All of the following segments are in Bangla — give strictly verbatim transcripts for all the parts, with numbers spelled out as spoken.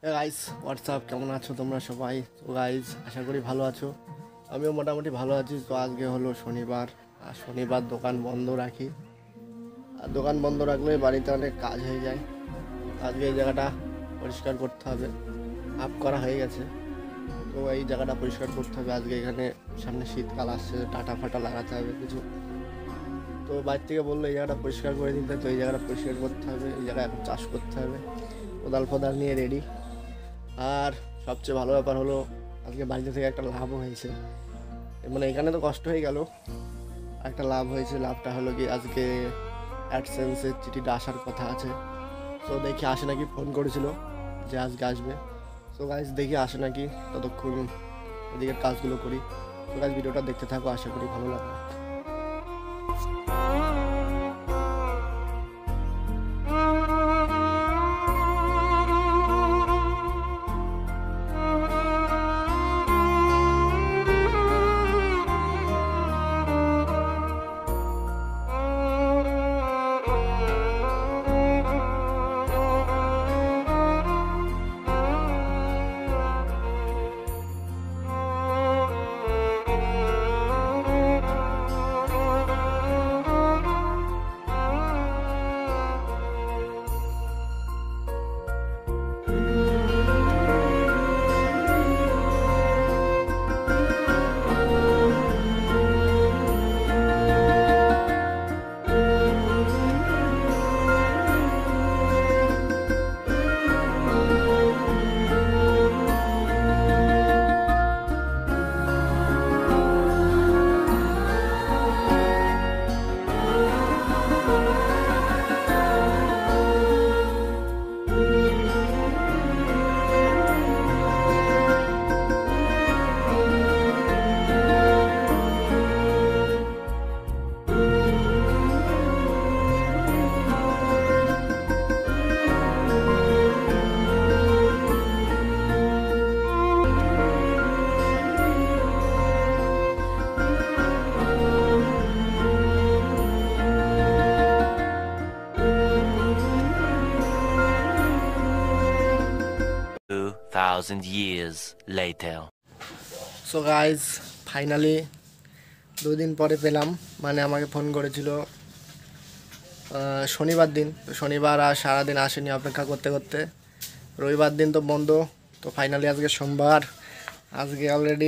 গাইস হোয়াটসঅ্যাপ, কেমন আছো তোমরা সবাই? তো গাইস আশা করি ভালো আছো, আমিও মোটামুটি ভালো আছি। তো আজকে হলো শনিবার, আর শনিবার দোকান বন্ধ রাখি। আর দোকান বন্ধ রাখলে বাড়িতে অনেক কাজ হয়ে যায়। আজকে এই জায়গাটা পরিষ্কার করতে হবে, আপ করা হয়ে গেছে। তো এই জায়গাটা পরিষ্কার করতে হবে আজকে। এখানে সামনে শীতকাল আসছে, টাটা ফাটা লাগাতে হবে কিছু। তো বাইরে থেকে বললো এই জায়গাটা পরিষ্কার করে দিতে, তো এই জায়গাটা পরিষ্কার করতে হবে। এই জায়গায় এখন চাষ করতে হবে, কোদাল ফোদাল নিয়ে রেডি। আর সবচেয়ে ভালো ব্যাপার হলো আজকে বাড়িতে থেকে একটা লাভও হয়েছে। মানে এখানে তো কষ্ট হয়ে গেল, একটা লাভ হয়েছে। লাভটা হলো কি, আজকে অ্যাডসেন্সের চিঠিটা আসার কথা আছে। তো দেখি আসে নাকি, ফোন করেছিল যে আজকে আসবে। তো গাইজ দেখি আসে নাকি, ততক্ষণ এদিকের কাজগুলো করি। তো গাইজ ভিডিওটা দেখতে থাকো, আশা করি ভালো লাগবে। two thousand years later. So guys finally দুই দিন পরে পেলাম। মানে আমাকে ফোন করেছিল শনিবার দিন, তো শনিবার আর সারাদিন আসেনি, অপেক্ষা করতে করতে রবিবার দিন তো বন্ধ। তো ফাইনালি আজকে সোমবার, আজকে অলরেডি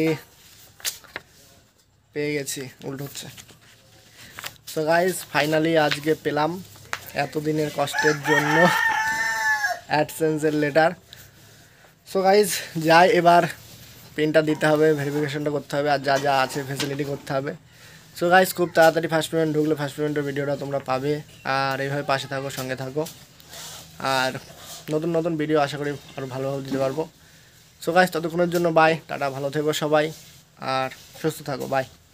পেয়ে গেছি, উল্টো হচ্ছে। সো গাইজ ফাইনালি আজকে পেলাম এতদিনের কষ্টের জন্য অ্যাডসেন্সের লেটার। সো গাইজ যাই, এবার পিনটা দিতে হবে, ভেরিফিকেশনটা করতে হবে, আর যা যা আছে ফেসিলিটি করতে হবে। সো গাইজ খুব তাড়াতাড়ি ফার্স্ট পেমেন্ট ঢুকলে ফার্স্ট পেমেন্টের ভিডিওটা তোমরা পাবে। আর এইভাবে পাশে থাকো, সঙ্গে থাকো, আর নতুন নতুন ভিডিও আশা করি আরও ভালোভাবে দিতে পারবো। সো গাইজ ততক্ষণের জন্য বাই, টাটা, ভালো থেকো সবাই আর সুস্থ থাকো, বাই।